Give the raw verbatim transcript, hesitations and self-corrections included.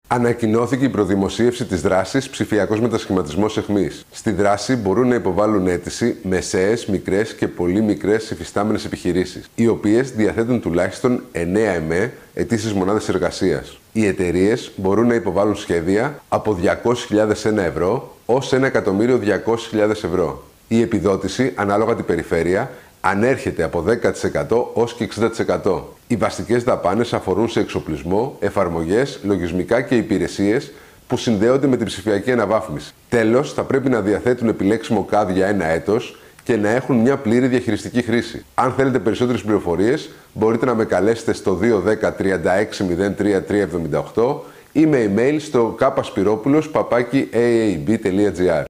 Ανακοινώθηκε η προδημοσίευση της δράσης Ψηφιακός Μετασχηματισμός Αιχμής. Στη δράση μπορούν να υποβάλουν αίτηση μεσαίες, μικρές και πολύ μικρές υφιστάμενες επιχειρήσεις, οι οποίες διαθέτουν τουλάχιστον εννέα ΕΜΕ, αιτήσεις μονάδες εργασίας. Οι εταιρείες μπορούν να υποβάλουν σχέδια από διακόσιες χιλιάδες ευρώ ως ένα εκατομμύριο διακόσιες χιλιάδες ευρώ. Η επιδότηση, ανάλογα την περιφέρεια, ανέρχεται από δέκα τοις εκατό ως και εξήντα τοις εκατό. Οι βασικές δαπάνες αφορούν σε εξοπλισμό, εφαρμογές, λογισμικά και υπηρεσίες που συνδέονται με την ψηφιακή αναβάθμιση. Τέλος, θα πρέπει να διαθέτουν επιλέξιμο κάδ για ένα έτος και να έχουν μια πλήρη διαχειριστική χρήση. Αν θέλετε περισσότερες πληροφορίες, μπορείτε να με καλέσετε στο δύο ένα μηδέν τρία έξι μηδέν τρία τρία επτά οκτώ ή με email στο καπασπυρόπουλος παπάκι έι έι μπι τελεία τζι άρ.